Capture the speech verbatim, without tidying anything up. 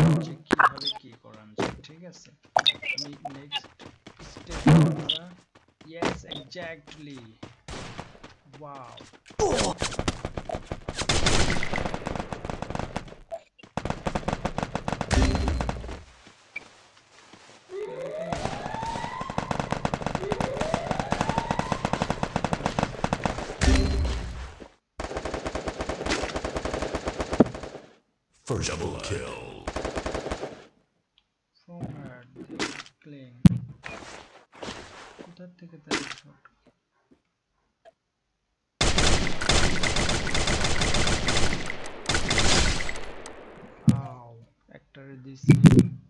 যে কিভাবে কি করান যায়, ঠিক আছে? আমি নেক্সট স্টেপ আমরা yes exactly wow First double kill. from where they claim কোথা থেকে তার শট আও একটারে দিছি